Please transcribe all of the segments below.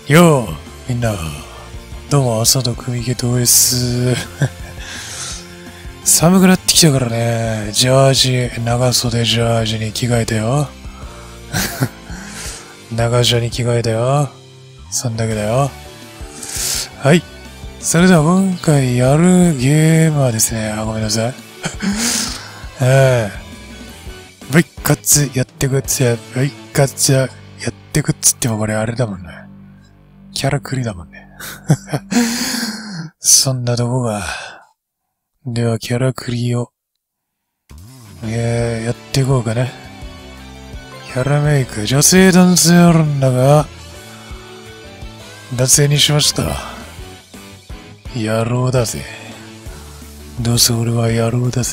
よう、みんな。どうも、朝の組毛とです。寒くなってきたからね、ジャージ、長袖ジャージに着替えたよ。長ジャに着替えたよ。そんだけだよ。はい。それでは今回やるゲームはですね、ごめんなさい。V カツやってくっつや、V カツやってくっつってもこれあれだもんね。キャラクリだもんね。そんなとこが。では、キャラクリを、やっていこうかね。キャラメイク、女性男性あるんだが、男性にしました。野郎だぜ。どうせ俺は野郎だぜ。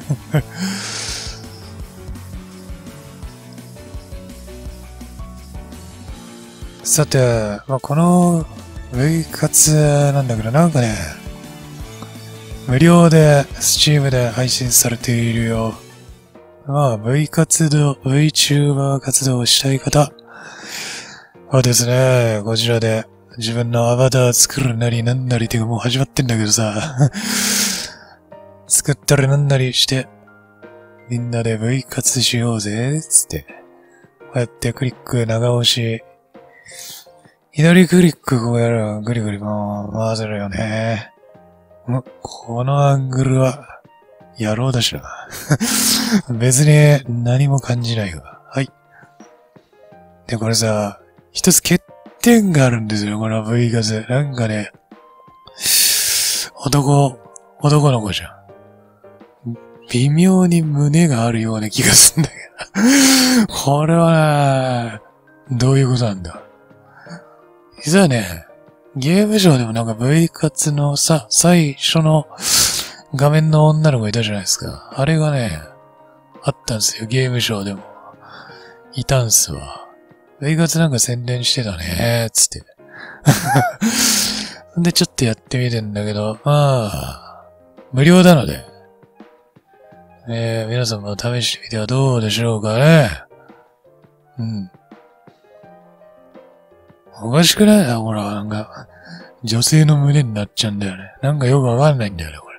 さて、この V カツなんだけど、なんかね、無料で Steam で配信されているよ。V 活動、VTuber 活動をしたい方はですね、こちらで自分のアバター作るなりなんなりっていうかもう始まってんだけどさ、作ったりなんなりして、みんなで V 活しようぜ、つって。こうやってクリック長押し、左クリックこうやる、ぐりぐりもう回せるよね。このアングルは、野郎だしな。別に何も感じないわ。はい。で、これさ、一つ欠点があるんですよ、この V ガズ。なんかね、男の子じゃん。微妙に胸があるような気がするんだけど。これはな、どういうことなんだ。実はね、ゲーム上でもなんか V カツのさ、最初の画面の女の子いたじゃないですか。あれがね、あったんですよ。ゲーム上でも。いたんすわ。V カツなんか宣伝してたね、つって。で、ちょっとやってみてんだけど、無料なので、皆さんも試してみてはどうでしょうかね。うん。おかしくないな、ほら、なんか、女性の胸になっちゃうんだよね。なんかよくわかんないんだよね、これ。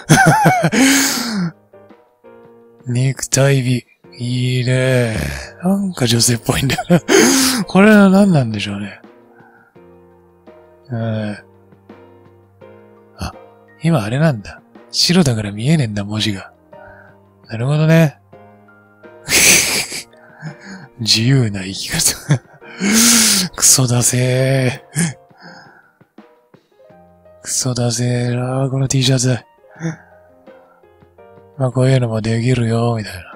肉体美。いいね。なんか女性っぽいんだよな。これは何なんでしょうね。今あれなんだ。白だから見えねえんだ、文字が。なるほどね。自由な生き方。クソだぜー。クソだぜーなー、この T シャツ。こういうのもできるよ、みたいな。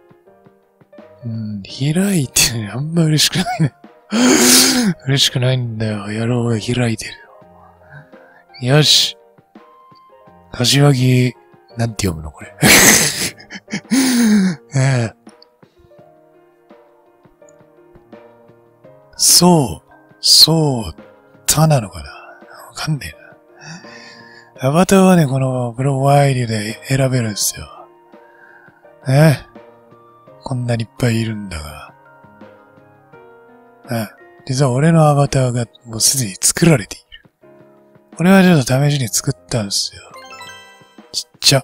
開いてね、あんま嬉しくないね。嬉しくないんだよ、野郎が開いてるよ。よし。柏木、なんて読むのこれ。そう、たなのかなわかんねえな。アバターはね、このプロファイルで選べるんですよ。こんなにいっぱいいるんだが。実は俺のアバターがもうすでに作られている。これはちょっと試しに作ったんですよ。ちっちゃ。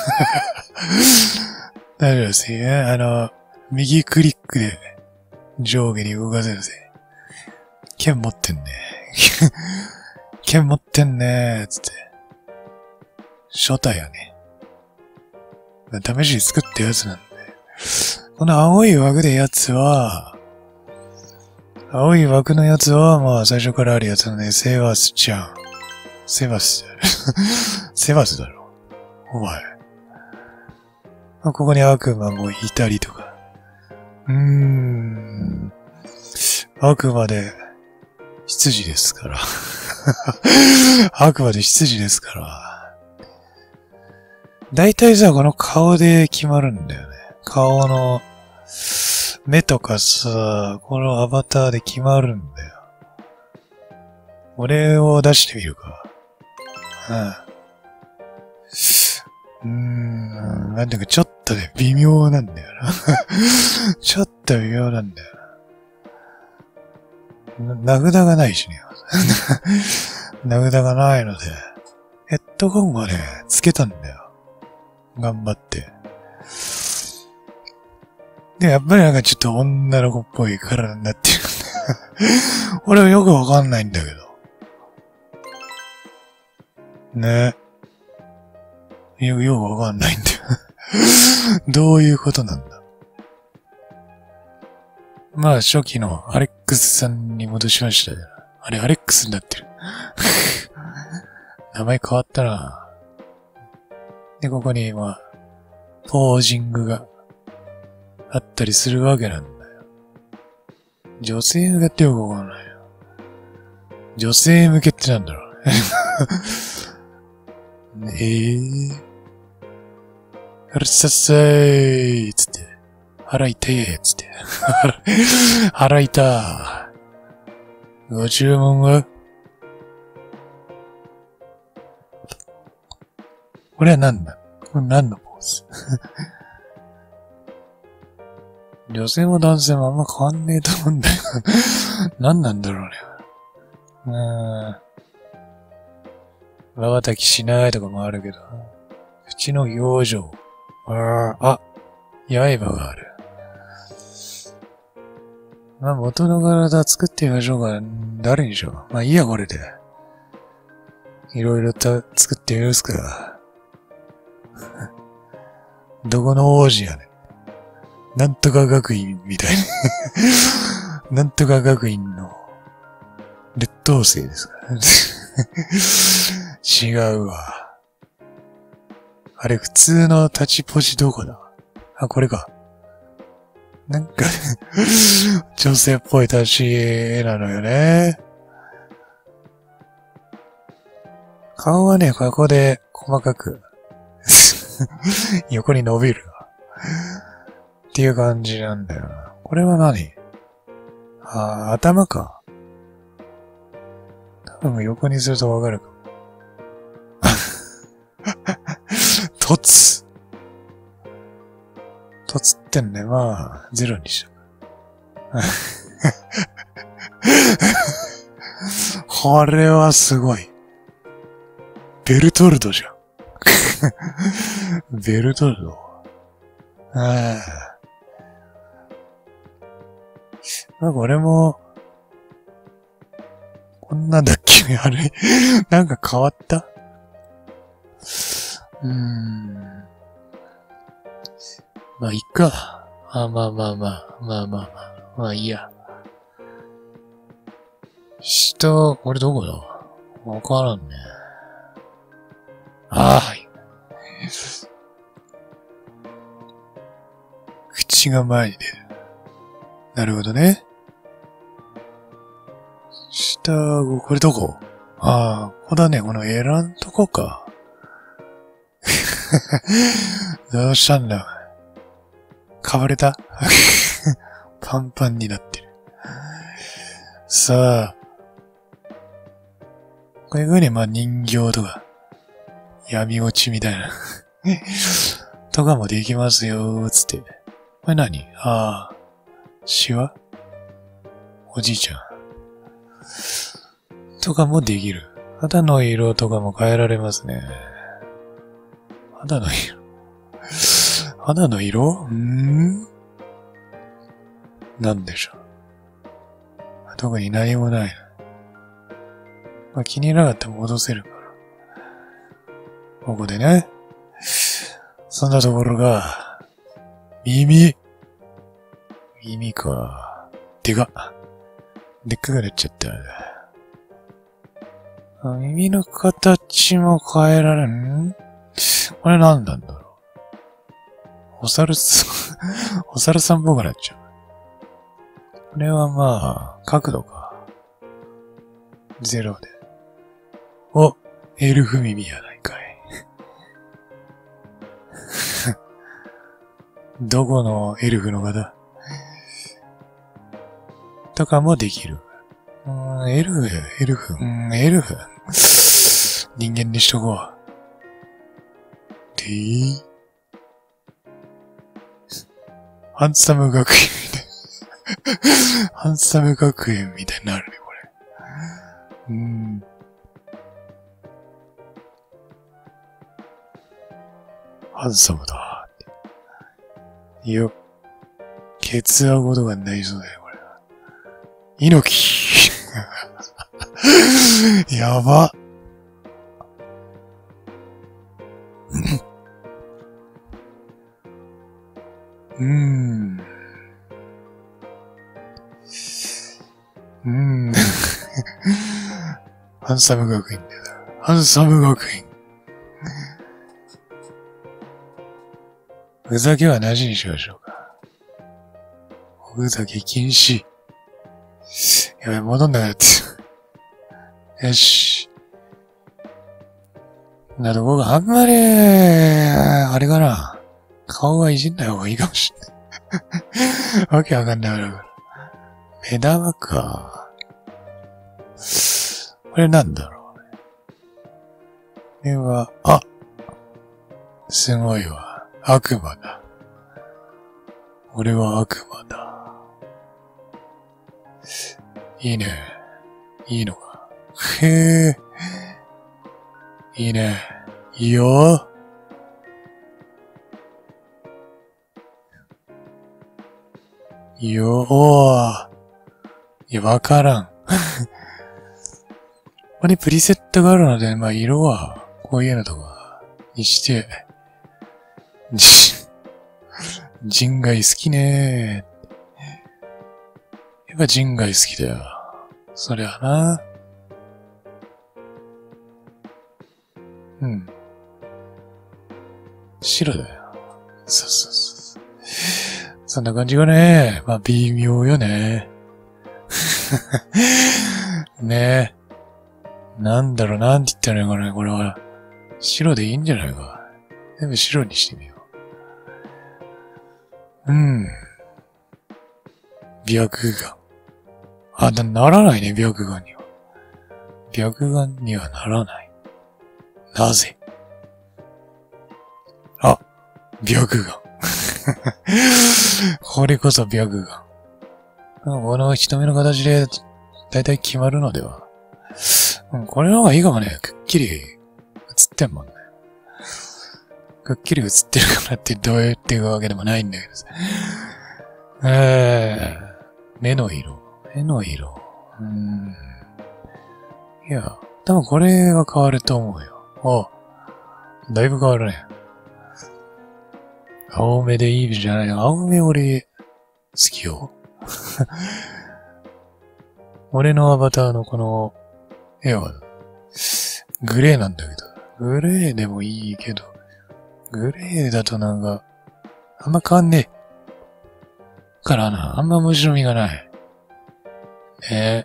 大丈夫ですよ。右クリックで上下に動かせるぜ。剣持ってんね。剣持ってんねつって。初代やね。試しに作ったやつなんで。この青い枠のやつは、最初からあるやつのね、セバスちゃん。セバスだろ。お前。ここに悪魔もいたりとか。悪魔で、執事ですから。悪魔で執事ですから。だいたいさ、この顔で決まるんだよね。顔の目とかさ、このアバターで決まるんだよ。俺を出してみるか。なんだかちょっとね、微妙なんだよな。ちょっと微妙なんだよ名札がないしね。名札がないので、ヘッドホンはね、つけたんだよ。頑張って。で、やっぱりなんかちょっと女の子っぽい体になってるんだ。俺はよくわかんないんだけど。ね。よくわかんないんだよ。どういうことなんだ。まあ、初期のアレックスさんに戻しましたよ。あれ、アレックスになってる。名前変わったな。で、ここに、まあ、ポージングがあったりするわけなんだよ。女性向けってよくわかんないよ。女性向けってなんだろうね。うるささいつって。腹痛いつって。腹痛。ご注文はこれは何だこれ何のポーズ女性も男性もあんま変わんねえと思うんだよ。何なんだろうね。瞬きしないとかもあるけど。口の表情。刃がある。まあ元の体作ってみましょうか。誰にしよう。まあいいやこれで。いろいろと作ってみますか。どこの王子やねん。なんとか学院みたいな。なんとか学院の劣等生ですから。違うわ。あれ普通の立ちポジどこだ？あ、これか。なんか女性っぽい立ちなのよね。顔はね、ここで細かく横に伸びるっていう感じなんだよな。これは何？頭か。多分横にするとわかるかも。凸ってんね。まあ、ゼロにしよう。これはすごい。ベルトルトじゃん。ベルトルト。まあ、これも、こんなんだっけあれなんか変わったまあ、いっか。まあ、いいや。下、これどこだわからんね。はい。口が前に出る。なるほどね。下、これどこここだね。このエラんとこか。どうしたんだかぶれたパンパンになってる。さあ。こういう風にまあ人形とか、闇落ちみたいなとかもできますよ、つって。これ何？シワ？おじいちゃん。とかもできる。肌の色とかも変えられますね。肌の色なんでしょう。特に何もない。まあ、気に入らなかったら戻せるから。ここでね。そんなところが、耳か。でかくなっちゃった。耳の形も変えられん？これ何なんだろう。お猿さんっぽくなっちゃう。これはまあ、角度か。0で。エルフ耳やないかい。どこのエルフの方とかもできる。エルフ。人間にしとこう。ハンサム学院みたい。 ハンサム学園みたいになるね、これ。ハンサムだ。いや、ケツアゴとかになりそうだよ、これ。猪木やば。ハンサム学院だよ。ハンサム学院。ふざけはなしにしましょうか。おふざけ禁止。やばい、戻んなくなって。よし。どこがあんまり、あれかな。顔はいじんない方がいいかもしれない。わけわかんないから。目玉か。これなんだろうね。これは、あ、すごいわ。悪魔だ。俺は悪魔だ。いいね。いいのか。へえ。いいね。いいよ。いいよ。おー。いや、わからん。これプリセットがあるので、まあ、色は、こういうのとか、にして、人外好きねー。やっぱ人外好きだよ。そりゃな。白だよ。そうそうそう。そんな感じがね。まあ、微妙よね。ねえ。なんだろう、なんて言ったらいいのかな、これは。白でいいんじゃないか。全部白にしてみよう。白眼。あ、ならないね、白眼には。白眼にはならない。なぜ？あ、白眼。これこそ白眼。この瞳の形でだいたい決まるのでは。これの方がいいかもね。くっきり映ってんもんね。くっきり映ってるからってどうやっていうわけでもないんだけどさ。目の色。目の色。いや、多分これが変わると思うよ。だいぶ変わるね。青目でいいじゃない。青目俺、好きよ。俺のアバターのこの絵は、グレーなんだけど。グレーでもいいけど、グレーだとなんか、あんま変わんねえ。からな、あんま面白みがない。ねえ。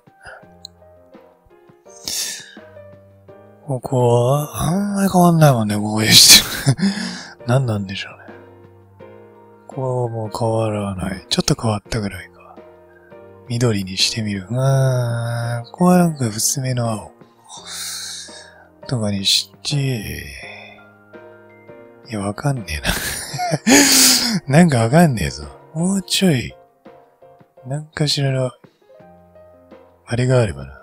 ここは、あんまり変わんないもんね、こういう人。何なんでしょうね。こうも変わらない。ちょっと変わったぐらいか。緑にしてみる。ここはなんか薄めの青。とかにして、いや、わかんねえな。なんかわかんねえぞ。もうちょい、なんかしらの、あれがあればな。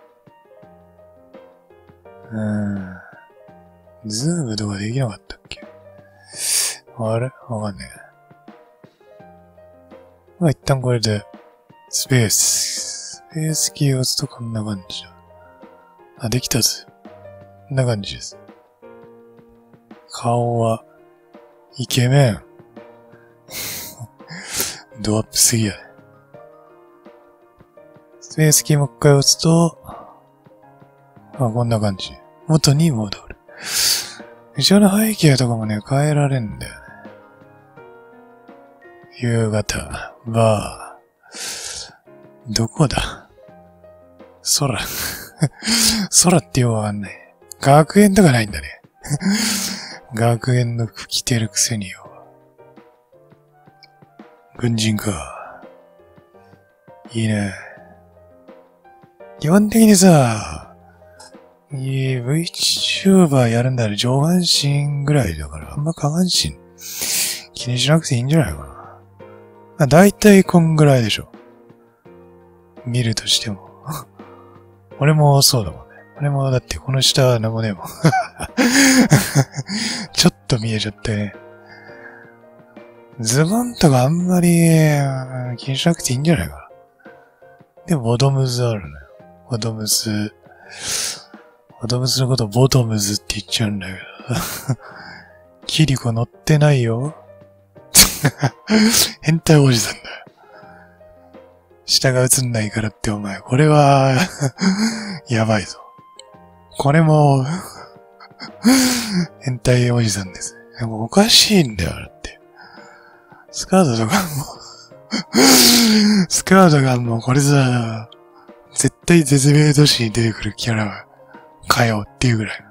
ズームとかできなかったっけ？あれわかんねえ。まあ、一旦これで、スペースキーを押すとこんな感じだ。あ、できたぜ。こんな感じです。顔は、イケメン。ドアップすぎやね。スペースキーもう一回押すと、こんな感じ。元に戻る。後ろの背景とかもね、変えられんだよね。夕方、バー。どこだ？空。空ってよくわかんない。学園とかないんだね。学園の服着てるくせによ。軍人か。いいね。基本的にさ、VTuber やるんだら上半身ぐらいだから、あんま下半身気にしなくていいんじゃないかな。だいたいこんぐらいでしょ。 見るとしても。俺もそうだもんね。俺もだってこの下は何もねえもん。ちょっと見えちゃってね。ズボンとかあんまり気にしなくていいんじゃないかな。でもボトムズあるのよ。ボトムズのことボトムズって言っちゃうんだけど。キリコ乗ってないよ。変態おじさんだよ。下が映んないからってお前、これは、やばいぞ。これも、変態おじさんです。でもおかしいんだよ、だって。スカートがもうこれさ、絶対絶命都市に出てくるキャラかよっていうぐらい。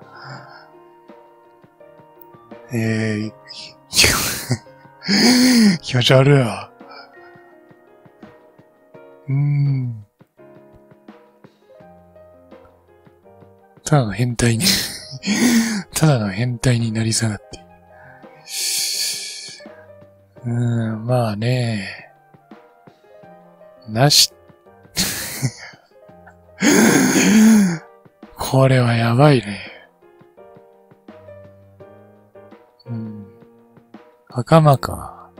気持ち悪いわ。ただの変態になり下がって。まあね。これはやばいね。袴か。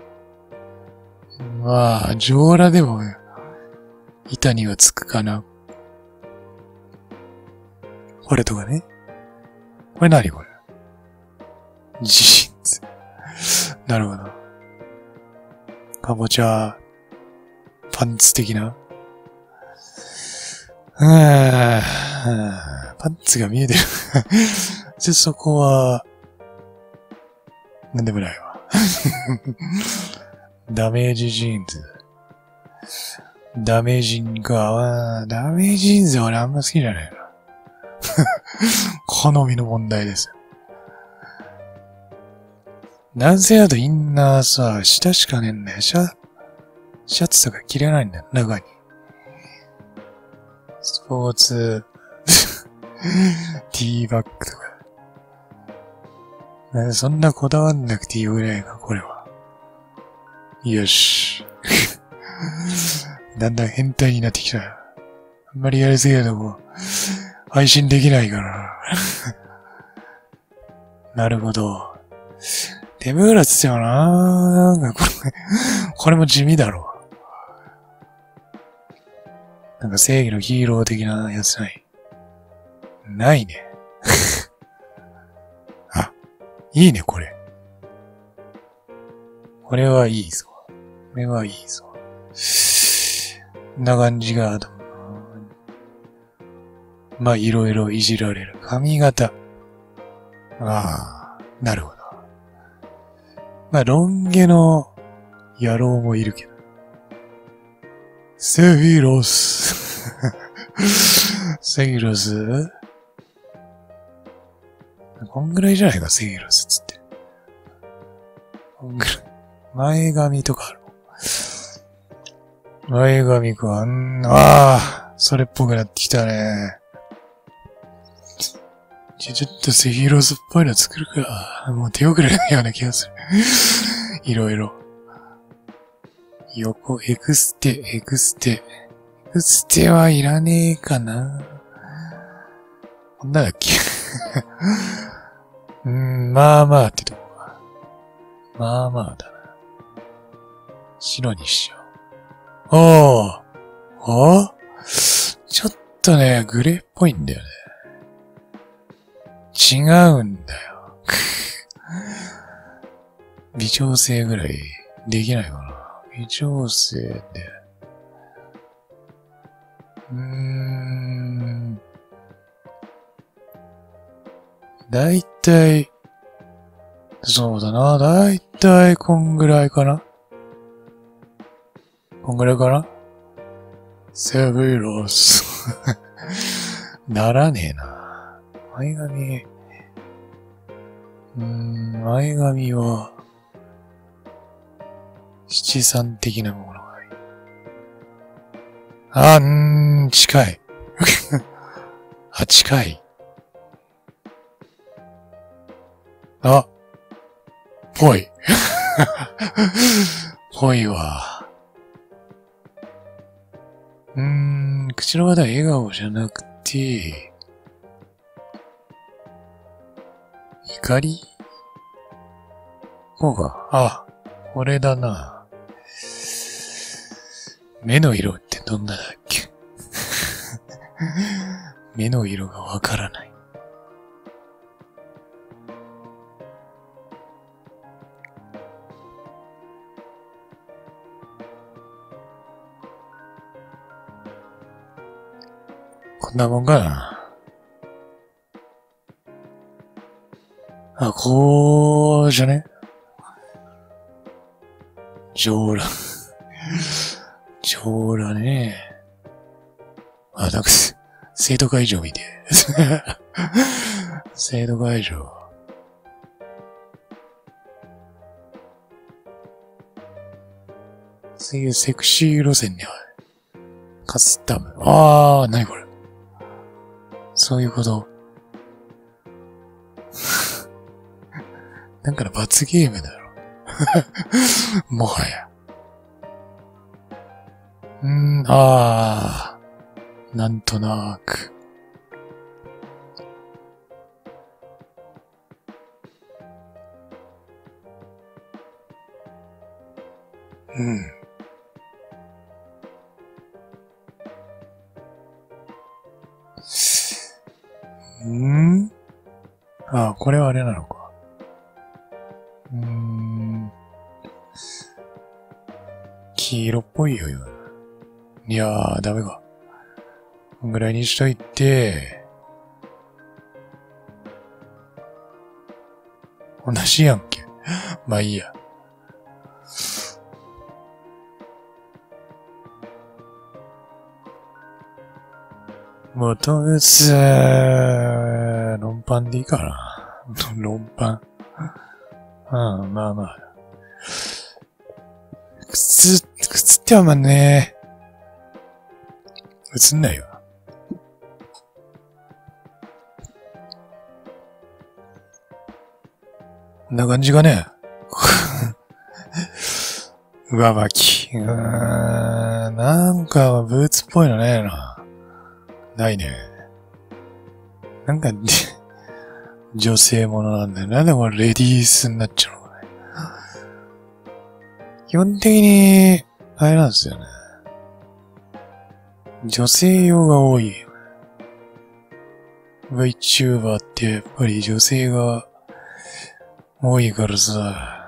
まあ、上裸でも、板にはつくかな。これとかね。これ何これ。ジーンズ。なるほど。かぼちゃ、パンツ的な。パンツが見えてる。そこは、なんでもないわ。ダメージジーンズ。ダメージーンズは俺あんま好きじゃないな。好みの問題ですよ。男性だとインナーさ、下しかねえんだよ。シャツとか着れないんだよ、中に。スポーツ、ティーバッグとか。そんなこだわんなくていいぐらいか、これは。よし。だんだん変態になってきた。あんまりやりすぎるとこう、配信できないから。なるほど。手ぶらつってよな。なんかこれも地味だろ。なんか正義のヒーロー的なやつない。ないね。あ、いいね、これ。これはいいぞ。これはいいぞ。こんな感じが、まあ、いろいろいじられる。髪型。ああ、なるほど。まあ、ロン毛の野郎もいるけど。セフィロス。セフィロスこんぐらいじゃないか、セフィロスつって。こんぐらい。前髪とかある。前髪か。それっぽくなってきたね。ちょっとセフィロスっぽいの作るか。もう手遅れなような気がする。いろいろ。横、エクステはいらねえかな。こんなだっけまあまあってとこか。まあまあだな。白にしよう。ちょっとね、グレーっぽいんだよね。違うんだよ。微調整ぐらいできないかな。微調整で。だいたい、そうだな。だいたいこんぐらいかな。セフィロス。ならねえな。前髪は、七三的なものがいい。近い。近い。ぽい。ぽいわ。 口の話題笑顔じゃなくて、怒りこうか。あ、これだな。目の色ってどんなだっけ目の色がわからない。こんなもんかな。あ、こうじゃね上裸。上裸ね。あ、なんか、生徒会場見て。生徒会場。そういうセクシー路線には、カスタム。あー、なにこれ。そういうこと。なんかの罰ゲームだろ。もはや。なんとなく。これはあれなのか。黄色っぽいよ、今。いやー、ダメか。こんぐらいにしといて、同じやんけ。まあいいや。元靴、ロンパンでいいかな。ロンパン。まあまあ。靴ってあんまね、映んないよ。こんな感じがね。上履き。なんかブーツっぽいのねえな。ないね。なんか、女性ものなんだよ。なんでこれレディースになっちゃうのかね。基本的に、あれなんですよね。女性用が多いよね。VTuber ってやっぱり女性が多いからさ、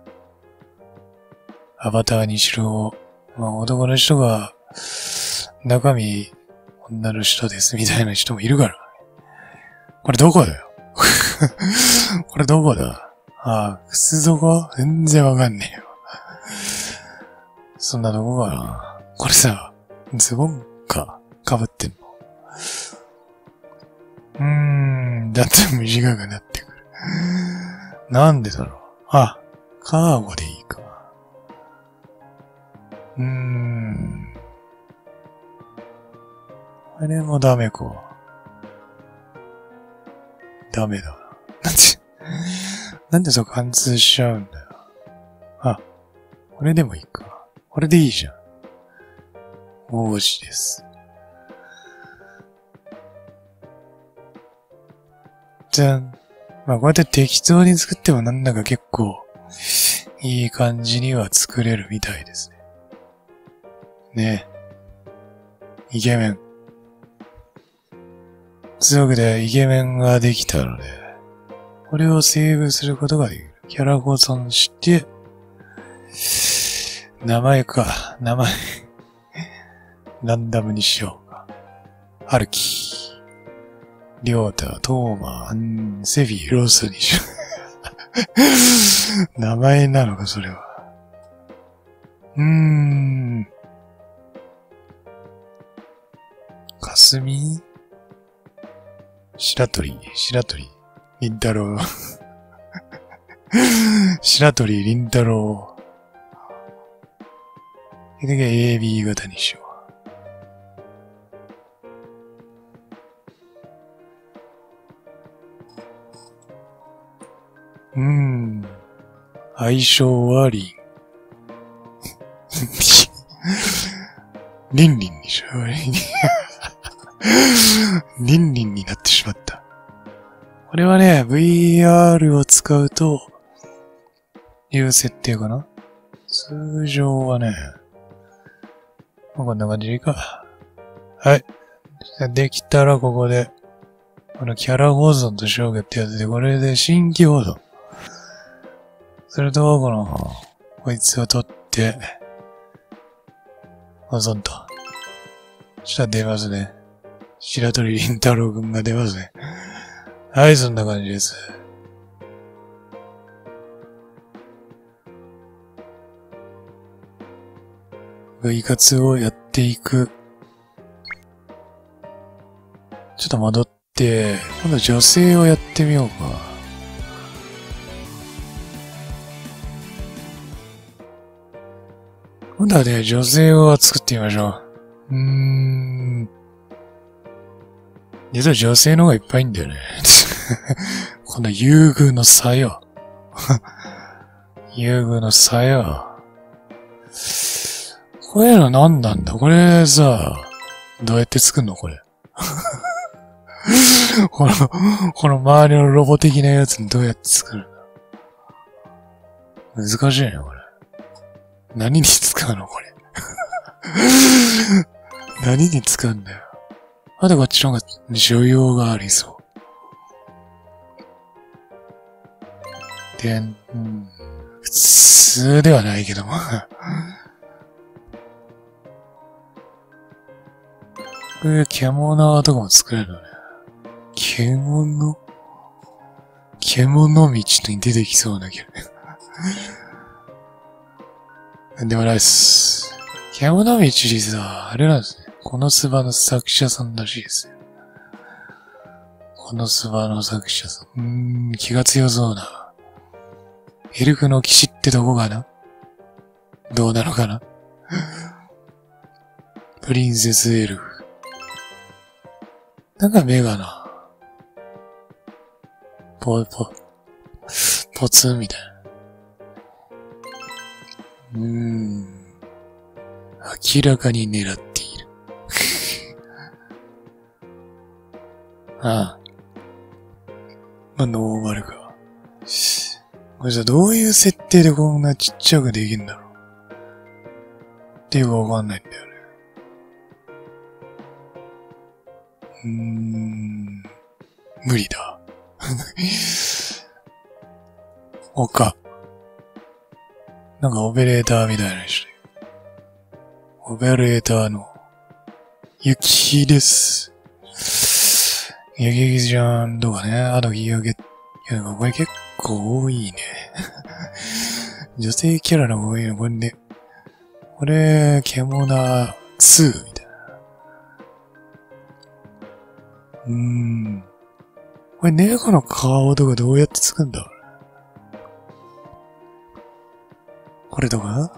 アバターにしろ、男の人が中身女の人ですみたいな人もいるから。これどこだよこれどこだ靴底全然わかんねえよ。そんなとこかな。これさ、ズボンか、被ってんの。だって短くなってくる。なんでだろう。カーゴでいいか。あれもダメか。ダメだ。なんでそう貫通しちゃうんだよ。これでもいいか。これでいいじゃん。王子です。じゃん。こうやって適当に作ってもなんだか結構いい感じには作れるみたいですね。ね。イケメン。強くでイケメンができたので、これをセーブすることができる。キャラ保存して、名前。ランダムにしようか。ハルキ、リョータ、トーマ、セフィ、ロスにしよう。名前なのか、それは。かすみ白鳥、りんたろう。白鳥、りんたろう。AB 型にしよう。相性はリン。 リンリンにしよう。リンリンになってしまった。これはね、VR を使うと、いう設定かな。通常はね、こんな感じでいいか。はい。できたらここで、このキャラ保存と消去ってやつで、これで新規保存。それと、こいつを取って、保存と。そしたら出ますね。白鳥凛太郎くんが出ますね。はい、そんな感じです。V 活をやっていく。ちょっと戻って、今度女性をやってみようか。今度はね、女性を作ってみましょう。実は女性の方がいっぱいいんだよね。この優遇の差よ。優遇の差よ。こういうの何なんだこれさ、どうやって作んのこれ。この周りのロボ的なやつにどうやって作るの難しいね、これ。何に使うのこれ。何に使うんだよ。まだこっちの方が需要がありそう。で、普通ではないけども。こういう獣とかも作れるのね。獣道に出てきそうだけどね。なんでもないっす。獣道にさ、あれなんですね。このスバの作者さんらしいですね。このスバの作者さん。気が強そうな。エルフの騎士ってどこかなどうなのかなプリンセスエルフ。なんか目がな。ポツンみたいな。明らかに狙っている。ああ。まあ、ノーマルか。これじゃどういう設定でこんなちっちゃくできるんだろう。っていうかわかんないんだよね。無理だ。なんかオペレーターみたいな人。オペレーターの、雪です。雪じゃんとかね。あと、これ結構多いね。女性キャラの多いの、これね。これ、獣2みたいな。これ猫の顔とかどうやって作るんだこれとか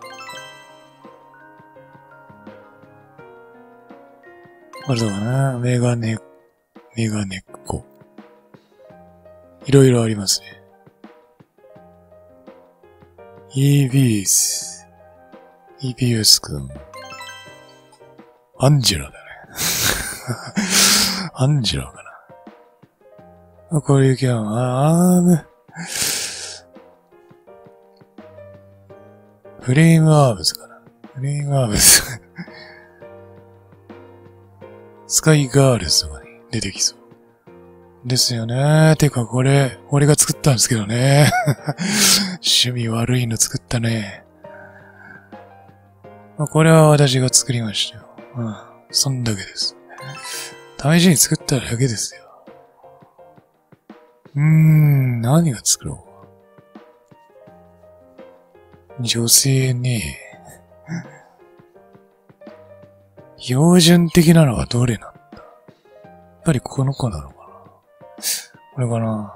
これとかなメガネっ子。いろいろありますね。EBS くん。アンジェラだね。アンジェラかな。これキャン、フレームアームズかな。フレームアームズ。スカイガールズとかに出てきそう。ですよね。てかこれ、俺が作ったんですけどね。趣味悪いの作ったね。これは私が作りましたよ。そんだけです。試しに作っただけですよ。何が作ろう。女性ね。標準的なのはどれなんだやっぱりこの子なのかなこれかな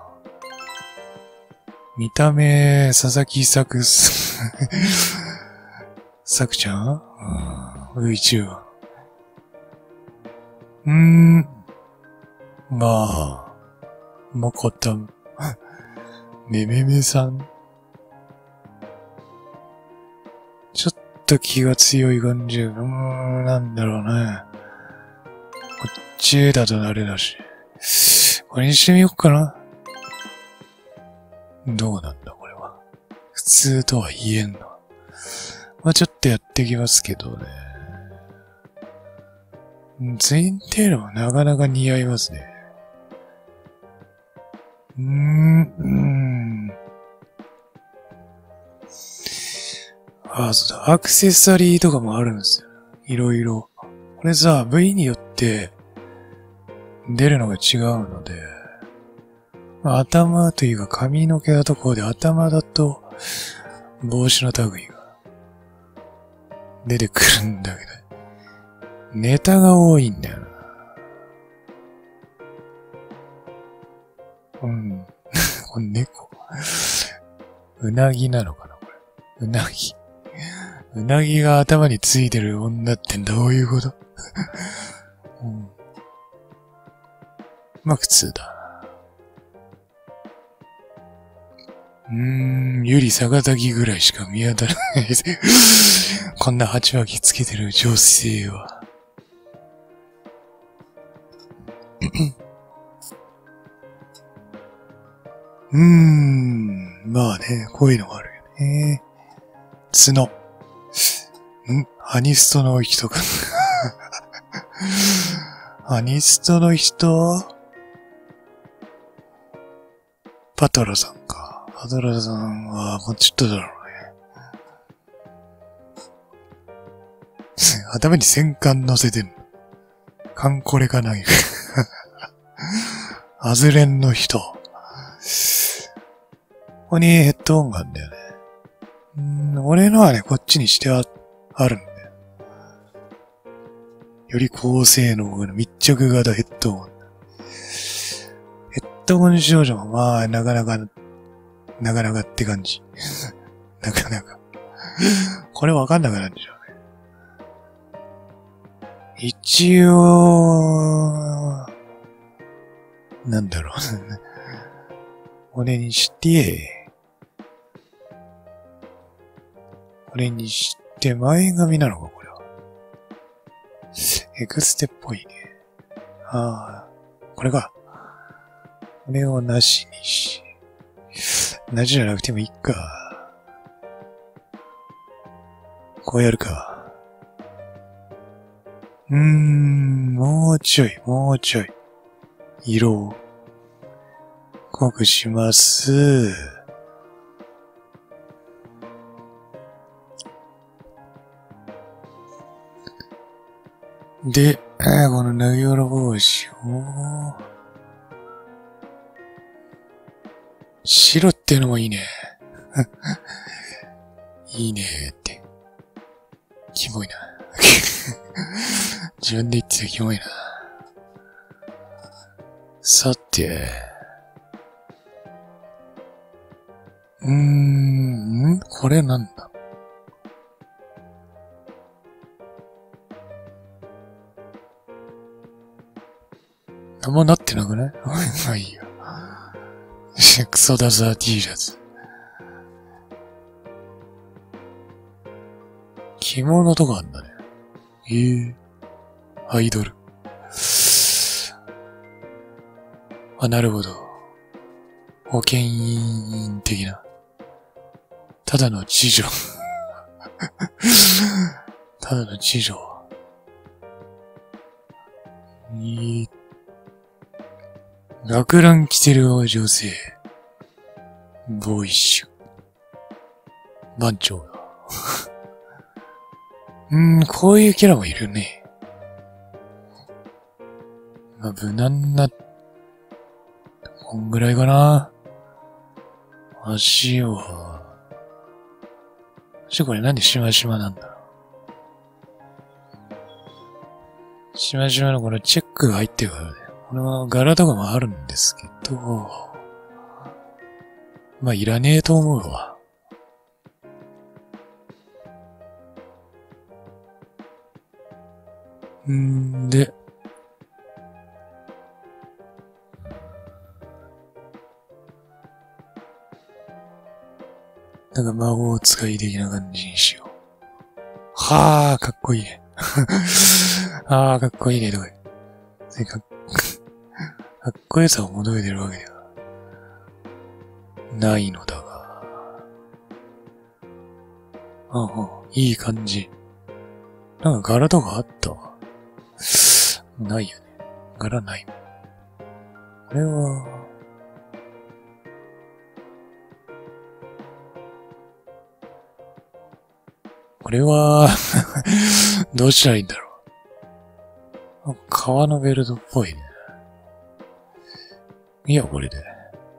見た目、佐々木作ちゃん?VTuber。もこたん。めさん。ちょっと気が強い感じ。なんだろうね。こっちだとあれだし。これにしてみよっかな。どうなんだ、これは。普通とは言えんの。まあちょっとやっていきますけどね。ツインテールもなかなか似合いますね。そうだ。アクセサリーとかもあるんですよ。いろいろ。これさ、部位によって出るのが違うので、頭というか髪の毛だとこうで、頭だと帽子の類が出てくるんだけど、ネタが多いんだよな。これ猫。うなぎなのかなこれ。うなぎ。うなぎが頭についてる女ってどういうこと、まあ普通だ。ゆり逆立ぎぐらいしか見当たらない。こんな鉢巻きつけてる女性は。まあね、こういうのがあるよね。角。アニストの人か。アニストの人パトラさんか。パトラさんはもうちょっとだろうね。頭に戦艦乗せてんの。カンコレかない。アズレンの人。ここにヘッドホンがあるんだよね。俺のはね、こっちにしてあるんだよ。より高性能の密着型ヘッドホン。ヘッドホン少女もまあ、なかなかって感じ。なかなか。これわかんなくなるんでしょうね。一応、なんだろう。俺にして前髪なのか、これは。エクステっぽいね。これか。これをなしにし。なしじゃなくてもいいか。こうやるか。もうちょい。色を濃くします。で、この投げ下ろ帽子を、白っていうのもいいね。いいねって。キモいな。自分で言ってたキモいな。さて。これなんだ。あんまなってなくない？まあいいよ。クソダサー T シャツ。着物とかあんだね。アイドル。なるほど。保健員的な。ただの知女。ただの知女。学ラン着てる女性。ボーイッシュ。番長だ。こういうキャラもいるね。無難な、こんぐらいかな。足これなんでしましまなんだろう。しましまのこのチェックが入ってるからね。この柄とかもあるんですけど、いらねえと思うわ。で、なんか魔法使い的な感じにしよはあ、かっこいいね。ああ、かっこいいね、とか。かっこよさを求めてるわけではないのだが。いい感じ。なんか柄とかあったわ。ないよね。柄ないもん。これは、どうしたらいいんだろう。革のベルトっぽいね。いや、これで。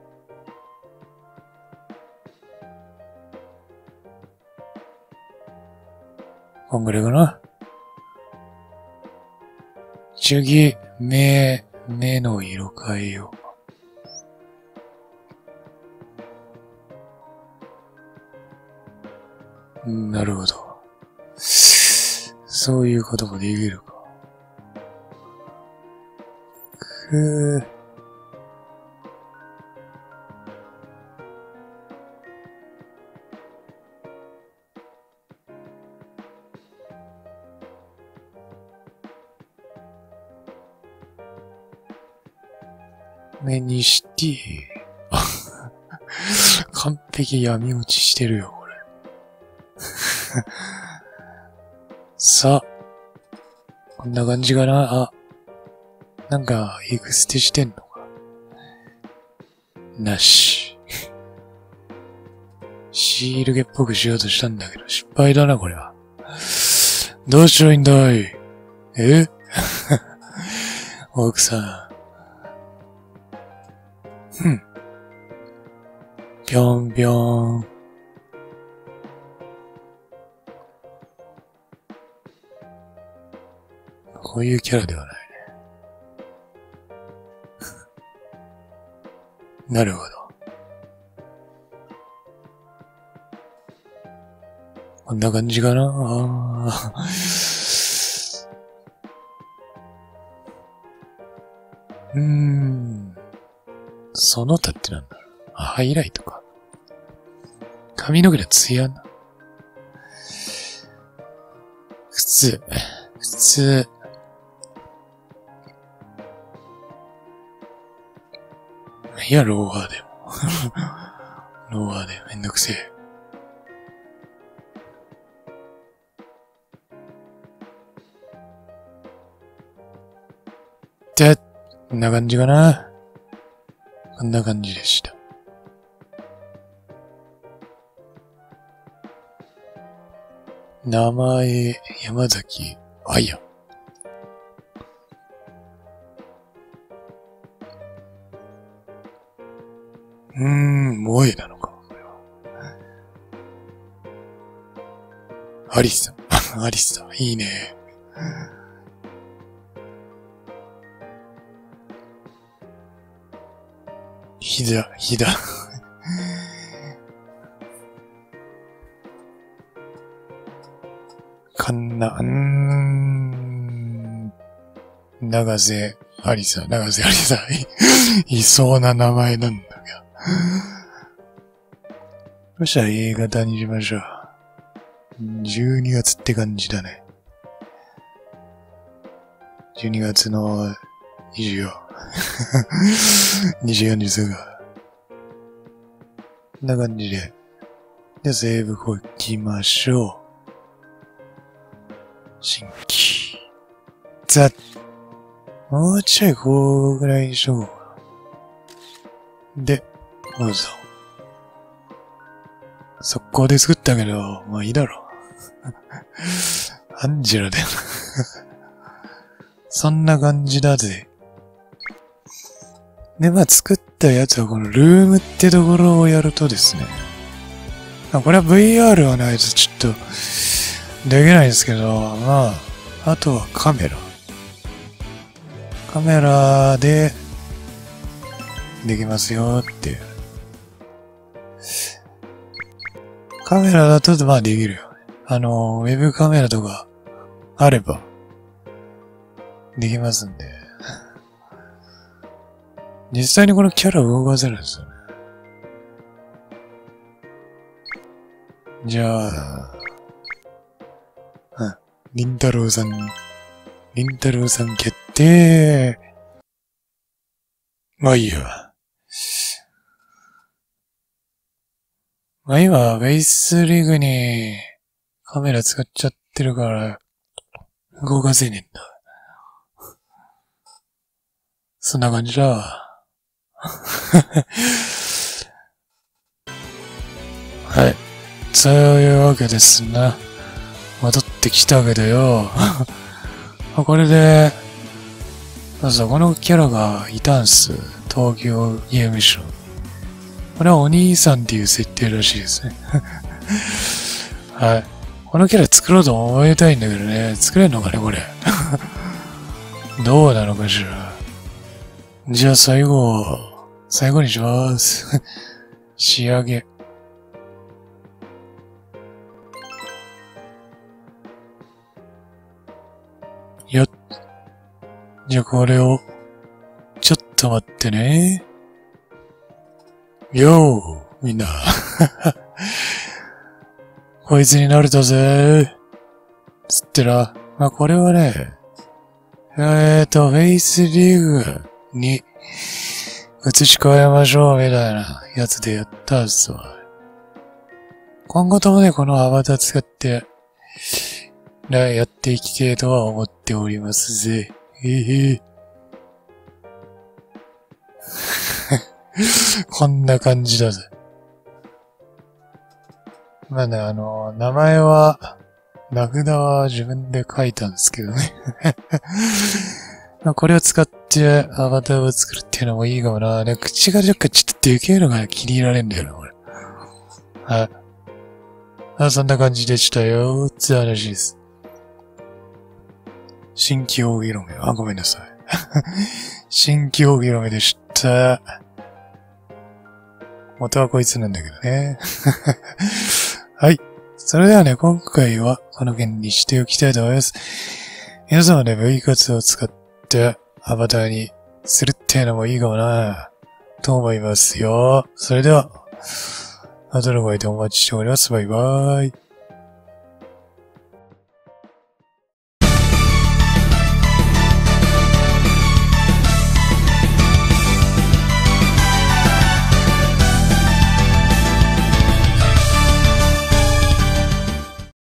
こんぐらいかな。次、目の色変えよう。なるほど。そういうこともできるか。目にして、完璧闇落ちしてるよ、これ。さあ、こんな感じかな。あ、なんか、エクステしてんのか。なし。シール毛っぽくしようとしたんだけど、失敗だな、これは。どうしたらいいんだい？奥さん。ぴょんぴょん。こういうキャラではないね。なるほど。こんな感じかな。その他ってなんだろう。ハイライトか。髪の毛のツヤな。靴。いや、ローファーでも。ローファーでめんどくせえ。こんな感じかな。こんな感じでした。名前、山崎彩。萌えなのか、これは。アリスさん、いいね。ひだ。長瀬ありさ。いそうな名前なんだけど。そしたら A 型にしましょう。12月って感じだね。12月の24。24にすぐ。こんな感じで。で、セーブこう行きましょう。新規。もうちょいこうぐらいにしよう。で、どうぞ。速攻で作ったけど、まあいいだろう。アンジェラだよな。そんな感じだぜ。で、まあ作ったやつはこのルームってところをやるとですね。これは VR はないとちょっとできないですけど、まあ、あとはカメラでできますよっていう。カメラだとまあできるよね。ウェブカメラとかあればできますんで。実際にこのキャラを動かせるんですよね。じゃあ、 りんたろうさん決定。まあいいや。まあ今、フェイスリグにカメラ使っちゃってるから、動かせねえんだ。そんな感じだわ。はい。そういうわけですな。戻ってきたわけだよ。これで、そこのキャラがいたんす。東京ゲームショウ。これはお兄さんっていう設定らしいですね。はい。このキャラ作ろうと思いたいんだけどね。作れんのかね、これ。どうなのかしら。じゃあ最後にします。仕上げ。よっ。じゃあこれを、ちょっと待ってね。よー、みんな。こいつになれたぜ。つってな。まあ、これはね、フェイスリーグに移し替えましょう、みたいなやつでやったんすわ。今後ともね、このアバター使って、やっていきたいとは思っておりますぜ。こんな感じだぜ。まあね、名前は、名札は自分で書いたんですけどね。まあこれを使ってアバターを作るっていうのもいいかもな。口がちょっとでけえのが気に入られんだよな、これ。はい。そんな感じでしたよ。って話です。新規大広め。ごめんなさい。新規大広めでした。元はこいつなんだけどね。はい。それではね、今回はこの件にしておきたいと思います。皆さんはね、V 活を使ってアバターにするっていうのもいいかもなと思いますよ。それでは、後のご愛顧お待ちしております。バイバーイ。